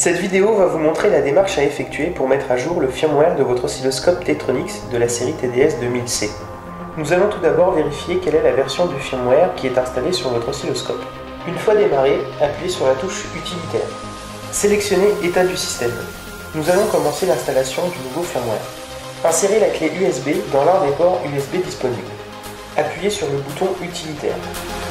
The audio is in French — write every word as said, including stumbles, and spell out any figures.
Cette vidéo va vous montrer la démarche à effectuer pour mettre à jour le firmware de votre oscilloscope Tektronix de la série T D S deux mille C. Nous allons tout d'abord vérifier quelle est la version du firmware qui est installée sur votre oscilloscope. Une fois démarré, appuyez sur la touche Utilitaire. Sélectionnez État du système. Nous allons commencer l'installation du nouveau firmware. Insérez la clé U S B dans l'un des ports U S B disponibles. Appuyez sur le bouton Utilitaire.